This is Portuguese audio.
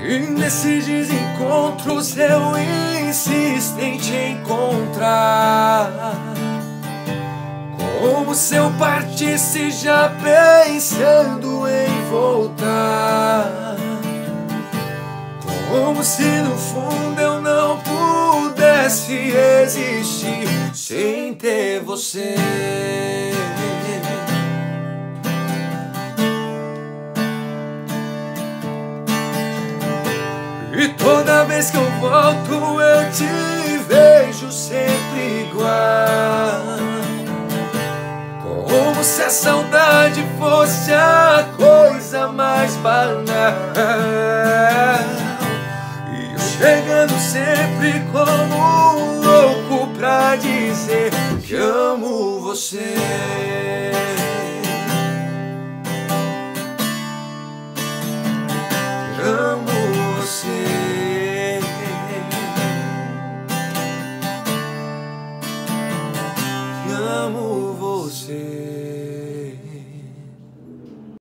E nesses desencontros eu insisto em te encontrar, como se eu partisse já pensando em voltar, como se no fundo eu não pudesse existir sem ter você. E toda vez que eu volto eu te vejo sempre igual, como se a saudade fosse a coisa mais banal. E eu chegando sempre como um louco pra dizer que amo você. Amo você. Amo você.